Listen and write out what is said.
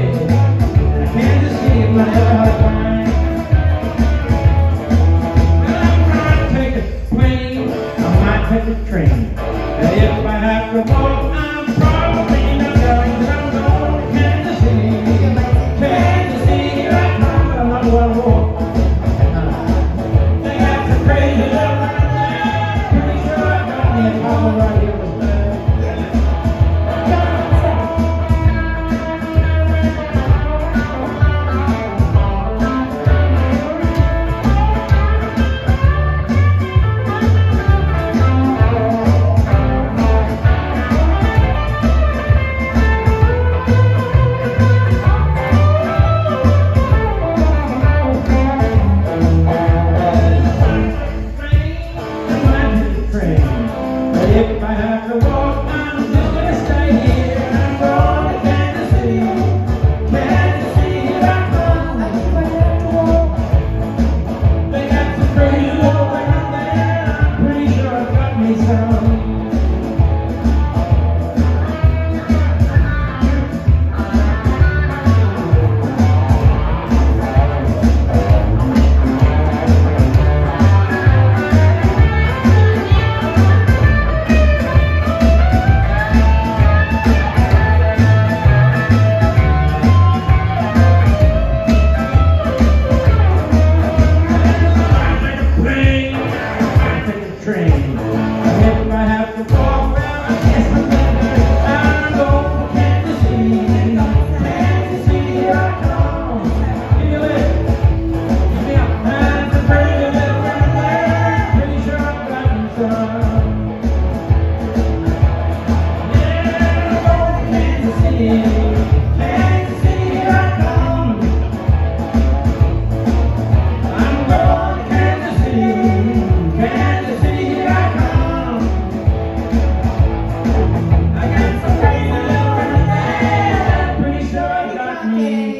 Kansas City, my heart fine. Well, I'm trying to take a plane, I might take a train. And if I have to walk, I'm probably not going. 'Cause I'm going to Kansas City. Kansas City, right now, I walk. They got the crazy little right there. Pretty sure I got me a call right here with that. If I have to walk, I'm just gonna stay here. I'm going to Kansas City. Kansas City, I come. If I have to walk, they got some crazy little right there. I'm pretty sure I've got me some. Train. If I have to walk, well, I guess I'm going to Kansas City. Kansas City, here I come. Feel it. Yeah, that's a pretty little right there. Pretty sure I've got me some. Yeah, I'm going to Kansas City. Kansas City, here I come. I'm going to Kansas City. Kansas City, here I come. I got some crazy little right there. Pretty sure I got me.